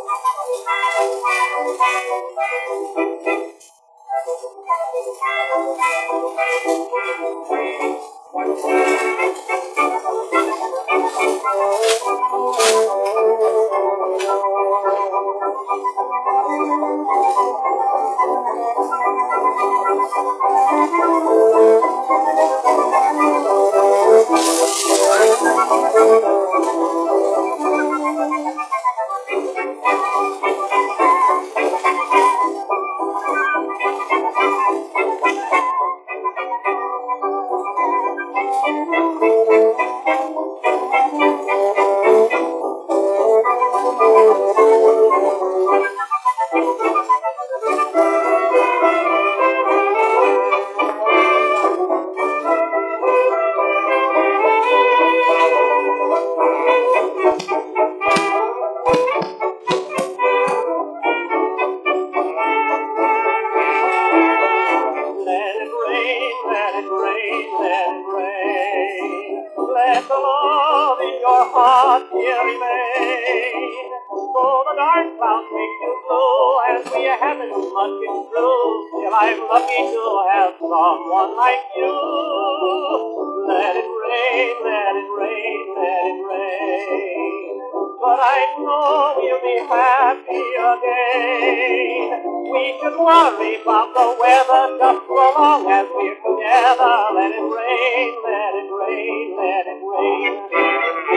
Let the love in your heart here remain. Though the dark clouds make you blue, and we haven't much been through, still I'm lucky to have someone like you. Let it rain, let it rain, let it rain. But I know we'll be happy again. We should worry about the weather just so long as we're together. Let it rain, let it rain, let it rain.